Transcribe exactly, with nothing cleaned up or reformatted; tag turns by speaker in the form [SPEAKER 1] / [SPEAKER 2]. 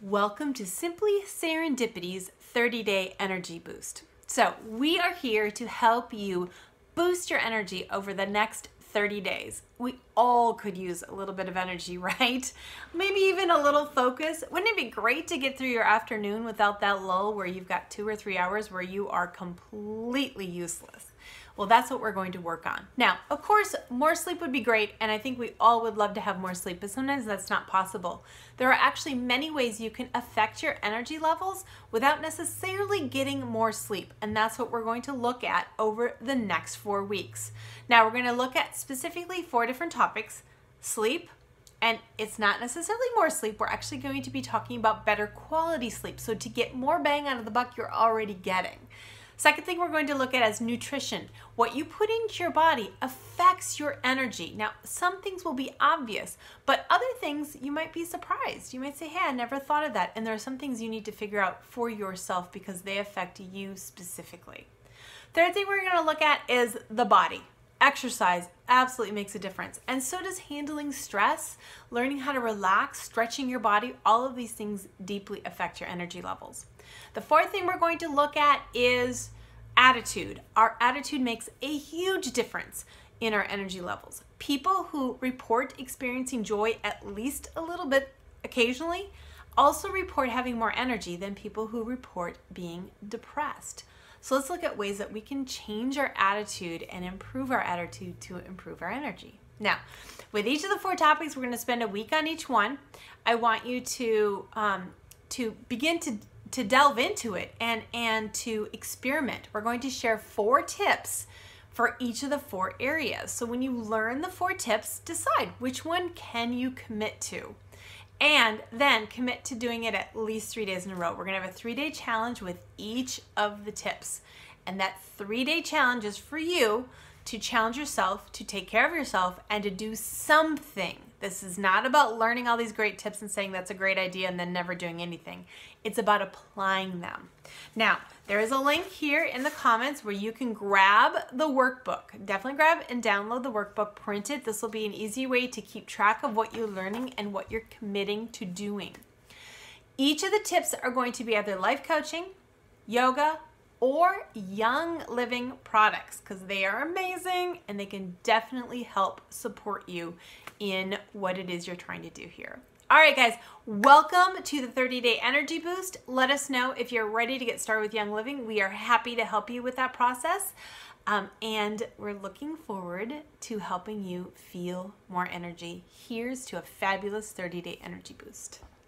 [SPEAKER 1] Welcome to Simply Serendipity's thirty day Energy Boost. So we are here to help you boost your energy over the next thirty days. We all could use a little bit of energy, right? Maybe even a little focus. Wouldn't it be great to get through your afternoon without that lull where you've got two or three hours where you are completely useless? Well, that's what we're going to work on. Now, of course, more sleep would be great, and I think we all would love to have more sleep, but sometimes that's not possible. There are actually many ways you can affect your energy levels without necessarily getting more sleep, and that's what we're going to look at over the next four weeks. Now, we're going to look at specifically four different topics: sleep, and it's not necessarily more sleep. We're actually going to be talking about better quality sleep, so to get more bang out of the buck you're already getting. Second thing we're going to look at is nutrition. What you put into your body affects your energy. Now, some things will be obvious, but other things you might be surprised. You might say, hey, I never thought of that. And there are some things you need to figure out for yourself because they affect you specifically. Third thing we're going to look at is the body. Exercise absolutely makes a difference, and so does handling stress, learning how to relax, stretching your body. All of these things deeply affect your energy levels. The fourth thing we're going to look at is attitude. Our attitude makes a huge difference in our energy levels. People who report experiencing joy at least a little bit occasionally also report having more energy than people who report being depressed. So let's look at ways that we can change our attitude and improve our attitude to improve our energy. Now, with each of the four topics, we're going to spend a week on each one. I want you to um, to begin to to delve into it and and to experiment. We're going to share four tips for each of the four areas. So when you learn the four tips, decide which one can you commit to. And then commit to doing it at least three days in a row. We're gonna have a three-day challenge with each of the tips. And that three-day challenge is for you to challenge yourself, to take care of yourself, and to do something. This is not about learning all these great tips and saying that's a great idea and then never doing anything. It's about applying them. Now, there is a link here in the comments where you can grab the workbook. Definitely grab and download the workbook, print it. This will be an easy way to keep track of what you're learning and what you're committing to doing. Each of the tips are going to be either life coaching, yoga, or Young Living products, because they are amazing and they can definitely help support you in what it is you're trying to do here. All right, guys, welcome to the thirty day Energy Boost. Let us know if you're ready to get started with Young Living. We are happy to help you with that process. Um, and we're looking forward to helping you feel more energy. Here's to a fabulous thirty day Energy Boost.